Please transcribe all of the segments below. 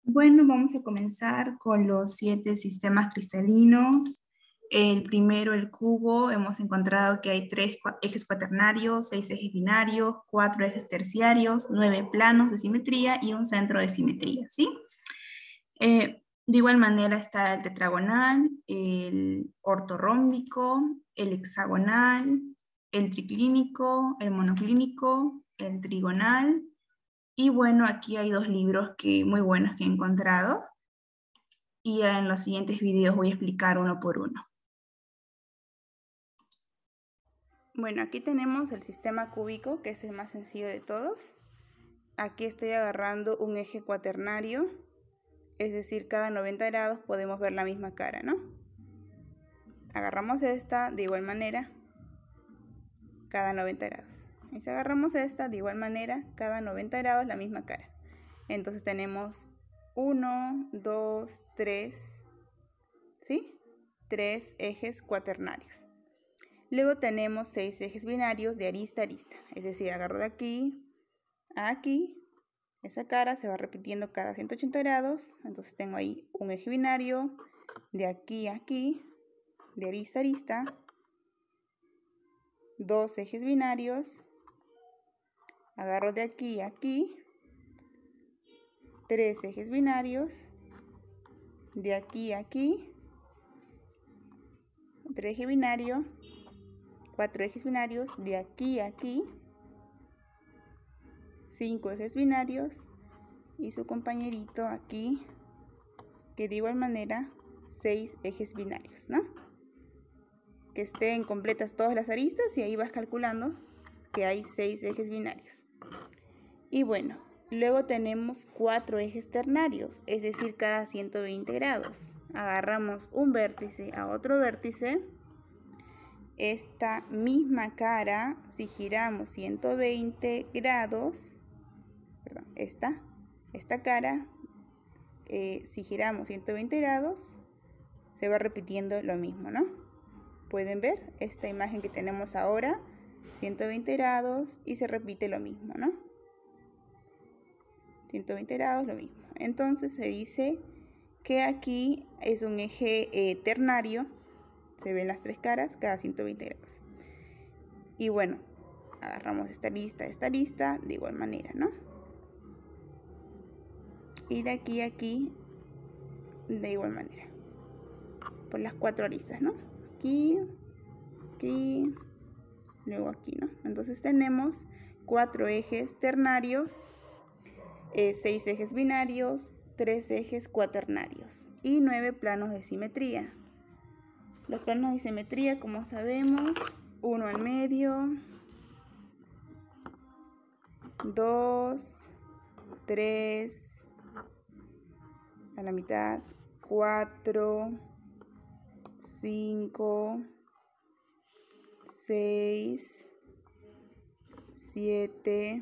Bueno, vamos a comenzar con los 7 sistemas cristalinos. El primero, el cubo, hemos encontrado que hay 3 ejes cuaternarios, 6 ejes binarios, 4 ejes terciarios, 9 planos de simetría y un centro de simetría, ¿sí? De igual manera está el tetragonal, el ortorrómbico, el hexagonal, el triclínico, el monoclínico, el trigonal. Y bueno, aquí hay 2 libros muy buenos que he encontrado y en los siguientes videos voy a explicar uno por uno. Bueno, aquí tenemos el sistema cúbico, que es el más sencillo de todos. Aquí estoy agarrando un eje cuaternario, es decir, cada 90 grados podemos ver la misma cara, ¿no? Agarramos esta de igual manera, cada 90 grados. Y si agarramos esta de igual manera, cada 90 grados la misma cara. Entonces tenemos 1, 2, 3, ¿sí? 3 ejes cuaternarios. Luego tenemos 6 ejes binarios de arista a arista. Es decir, agarro de aquí a aquí. Esa cara se va repitiendo cada 180 grados. Entonces tengo ahí un eje binario de aquí a aquí, de arista a arista. 2 ejes binarios. Agarro de aquí a aquí. 3 ejes binarios. De aquí a aquí. Otro eje binario. 4 ejes binarios de aquí a aquí. 5 ejes binarios. Y su compañerito aquí, que de igual manera 6 ejes binarios, ¿no? Que estén completas todas las aristas y ahí vas calculando que hay 6 ejes binarios. Y bueno, luego tenemos 4 ejes ternarios, es decir, cada 120 grados. Agarramos un vértice a otro vértice. Esta misma cara, si giramos 120 grados, perdón, esta cara, si giramos 120 grados, se va repitiendo lo mismo, ¿no? Pueden ver esta imagen que tenemos ahora, 120 grados y se repite lo mismo, ¿no? 120 grados, lo mismo. Entonces se dice que aquí es un eje ternario, se ven las 3 caras cada 120 grados. Y bueno, agarramos esta lista, de igual manera, ¿no? Y de aquí a aquí, de igual manera. Por las 4 aristas, ¿no? Aquí, aquí, luego aquí, ¿no? Entonces tenemos 4 ejes ternarios, 6 ejes binarios, 3 ejes cuaternarios y 9 planos de simetría. Los planos de simetría, como sabemos, 1 al medio, 2, 3, a la mitad, 4, 5, 6, 7,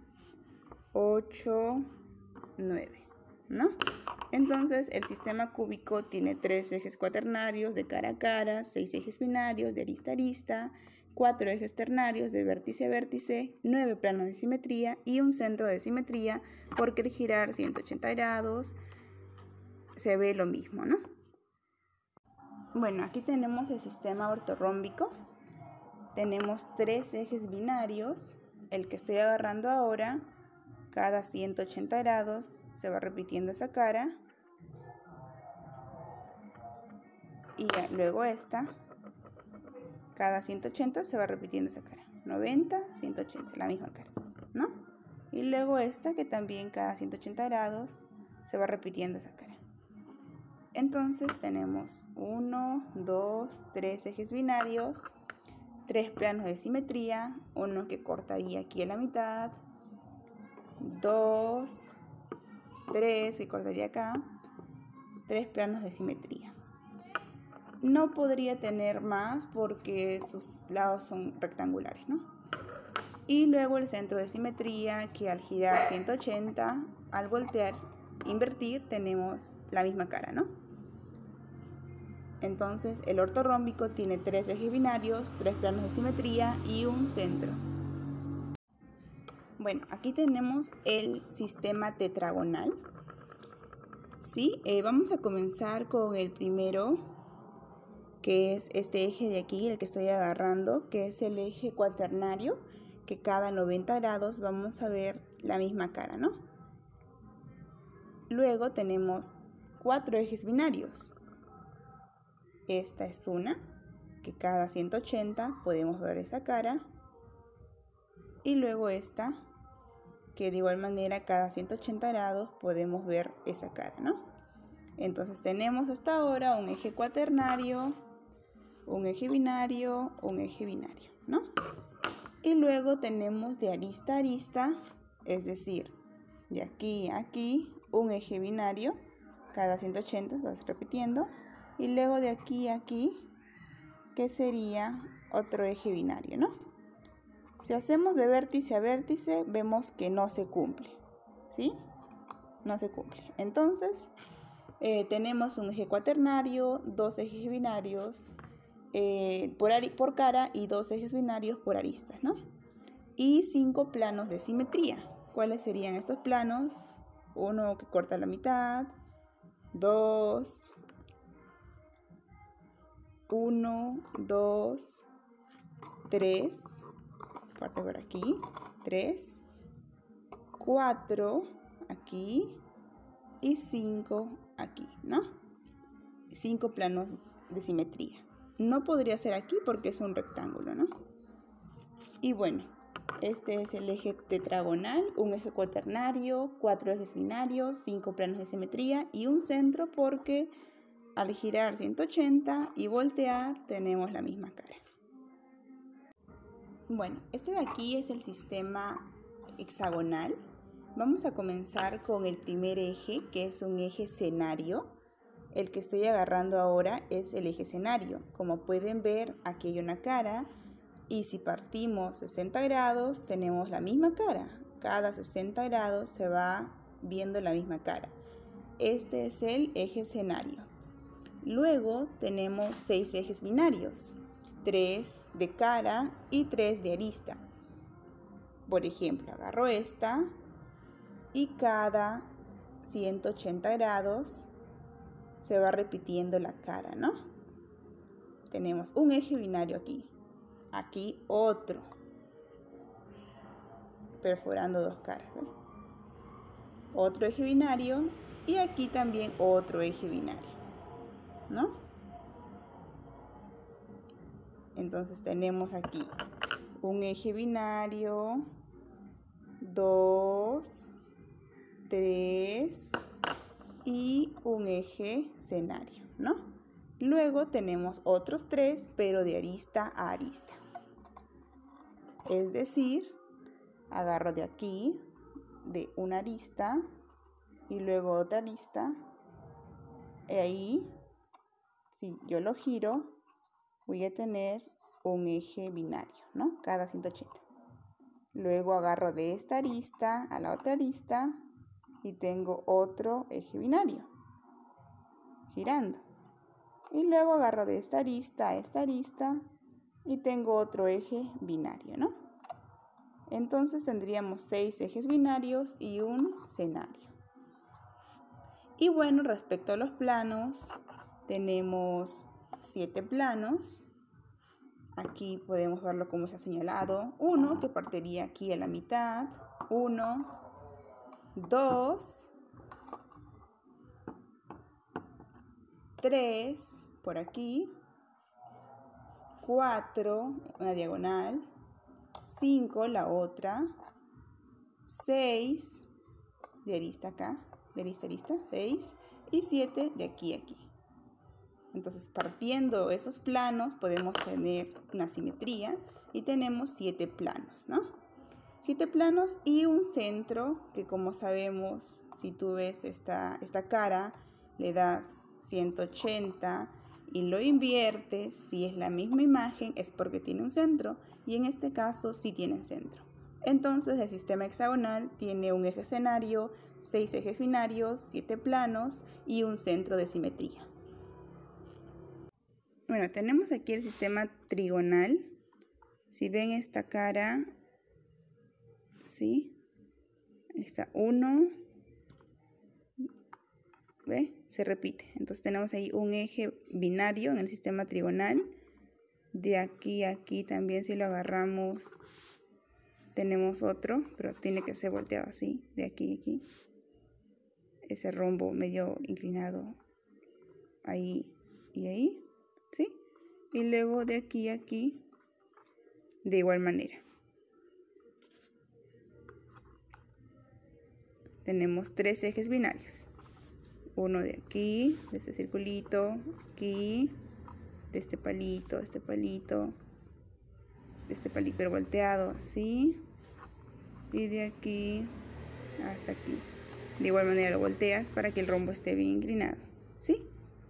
8, 9, ¿no? Entonces el sistema cúbico tiene 3 ejes cuaternarios de cara a cara, 6 ejes binarios de arista a arista, 4 ejes ternarios de vértice a vértice, 9 planos de simetría y un centro de simetría, porque al girar 180 grados se ve lo mismo, ¿no? Bueno, aquí tenemos el sistema ortorrómbico. Tenemos 3 ejes binarios, el que estoy agarrando ahora. Cada 180 grados se va repitiendo esa cara. Y luego esta, cada 180 se va repitiendo esa cara. 90, 180, la misma cara, ¿no? Y luego esta, que también cada 180 grados se va repitiendo esa cara. Entonces tenemos 1, 2, 3 ejes binarios, 3 planos de simetría, uno que cortaría aquí a la mitad, 2, 3 que cortaría acá, 3 planos de simetría. No podría tener más porque sus lados son rectangulares, ¿no? Y luego el centro de simetría, que al girar 180, al voltear, invertir, tenemos la misma cara, ¿no? Entonces el ortorrómbico tiene 3 ejes binarios, 3 planos de simetría y un centro. Bueno, aquí tenemos el sistema tetragonal. Sí, vamos a comenzar con el primero, que es este eje de aquí, el que estoy agarrando, que es el eje cuaternario, que cada 90 grados vamos a ver la misma cara, ¿no? Luego tenemos 4 ejes binarios. Esta es una, que cada 180 podemos ver esa cara. Y luego esta, que de igual manera cada 180 grados podemos ver esa cara, ¿no? Entonces tenemos hasta ahora un eje cuaternario, un eje binario, un eje binario, ¿no? Y luego tenemos de arista a arista, es decir, de aquí a aquí, un eje binario, cada 180 vas repitiendo, y luego de aquí a aquí, que sería otro eje binario, ¿no? Si hacemos de vértice a vértice, vemos que no se cumple, ¿sí? No se cumple. Entonces, tenemos un eje cuaternario, 2 ejes binarios por cara y 2 ejes binarios por aristas, ¿no? Y 5 planos de simetría. ¿Cuáles serían estos planos? Uno que corta la mitad, 2, 1, 2, 3, parte por aquí, 3, 4 aquí y 5 aquí, ¿no? 5 planos de simetría. No podría ser aquí porque es un rectángulo, ¿no? Y bueno, este es el eje tetragonal, un eje cuaternario, 4 ejes binarios, 5 planos de simetría y un centro porque al girar 180 y voltear tenemos la misma cara. Bueno, este de aquí es el sistema hexagonal. Vamos a comenzar con el primer eje, que es un eje senario. El que estoy agarrando ahora es el eje senario. Como pueden ver, aquí hay una cara y si partimos 60 grados tenemos la misma cara. Cada 60 grados se va viendo la misma cara. Este es el eje senario. Luego tenemos 6 ejes binarios. 3 de cara y 3 de arista. Por ejemplo, agarro esta y cada 180 grados se va repitiendo la cara, ¿no? Tenemos un eje binario aquí. Aquí otro. Perforando 2 caras, ¿ves? Otro eje binario y aquí también otro eje binario, ¿no? Entonces tenemos aquí un eje binario, 2, 3 y un eje senario, ¿no? Luego tenemos otros 3, pero de arista a arista. Es decir, agarro de aquí, de una arista, y luego otra arista, y ahí, si yo lo giro, voy a tener un eje binario, ¿no? Cada 180. Luego agarro de esta arista a la otra arista y tengo otro eje binario, girando. Y luego agarro de esta arista a esta arista y tengo otro eje binario, ¿no? Entonces tendríamos 6 ejes binarios y un senario. Y bueno, respecto a los planos, tenemos 7 planos. Aquí podemos verlo como está señalado. 1 que partiría aquí a la mitad. 1, 2, 3 por aquí. 4, una diagonal. 5 la otra. 6 de arista acá. De arista a arista. 6. Y 7 de aquí a aquí. Entonces, partiendo esos planos, podemos tener una simetría y tenemos 7 planos, ¿no? 7 planos y un centro que, como sabemos, si tú ves esta cara, le das 180 y lo inviertes, si es la misma imagen, es porque tiene un centro y en este caso sí tiene centro. Entonces, el sistema hexagonal tiene un eje escenario, 6 ejes binarios, 7 planos y un centro de simetría. Bueno, tenemos aquí el sistema trigonal. Si ven esta cara, ¿sí? Está 1, ¿Ve? Se repite. Entonces tenemos ahí un eje binario en el sistema trigonal. De aquí a aquí también, si lo agarramos, tenemos otro, pero tiene que ser volteado así, de aquí a aquí. Ese rombo medio inclinado ahí y ahí, ¿sí? Y luego de aquí a aquí, de igual manera. Tenemos 3 ejes binarios. Uno de aquí, de este circulito, aquí, de este palito, de este palito, de este palito, pero volteado así. Y de aquí hasta aquí. De igual manera lo volteas para que el rombo esté bien inclinado, ¿sí?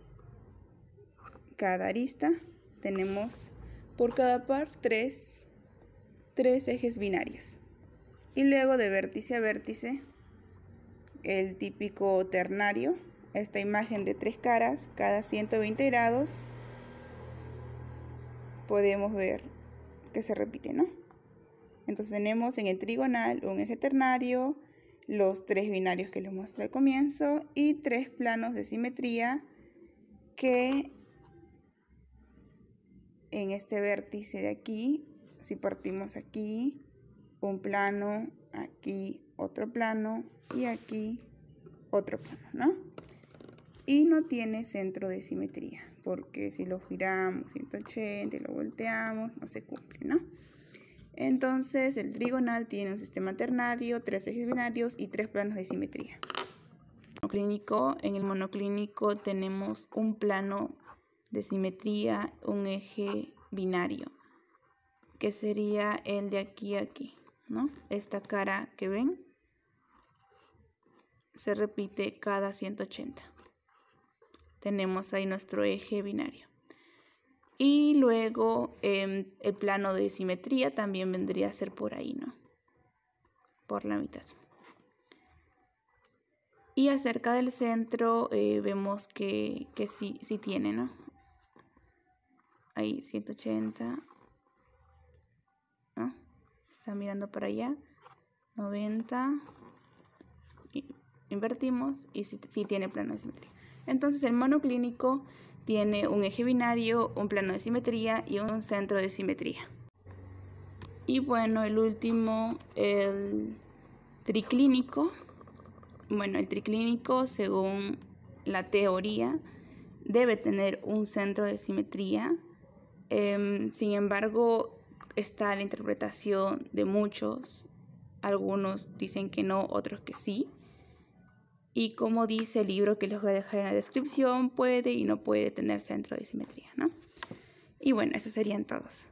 Cada arista tenemos por cada par 3 ejes binarios. Y luego de vértice a vértice, el típico ternario, esta imagen de 3 caras, cada 120 grados, podemos ver que se repite, ¿no? Entonces tenemos en el trigonal un eje ternario, los 3 binarios que les mostré al comienzo y 3 planos de simetría que en este vértice de aquí, si partimos aquí, un plano, aquí otro plano y aquí otro plano, ¿no? Y no tiene centro de simetría, porque si lo giramos 180 y lo volteamos, no se cumple, ¿no? Entonces el trigonal tiene un sistema ternario, 3 ejes binarios y 3 planos de simetría. En el monoclínico tenemos un plano de simetría, un eje binario, que sería el de aquí a aquí, ¿no? Esta cara que ven se repite cada 180. Tenemos ahí nuestro eje binario. Y luego el plano de simetría también vendría a ser por ahí, ¿no? Por la mitad. Y acerca del centro vemos que sí tiene, ¿no? Ahí 180. ¿No? Está mirando para allá. 90. Invertimos y sí tiene plano de simetría. Entonces el monoclínico tiene un eje binario, un plano de simetría y un centro de simetría. Y bueno, el último, el triclínico. Bueno, el triclínico, según la teoría, debe tener un centro de simetría. Sin embargo, está la interpretación de muchos. Algunos dicen que no, otros que sí. Y como dice el libro que les voy a dejar en la descripción, puede y no puede tener centro de simetría, ¿no? Y bueno, esos serían todos.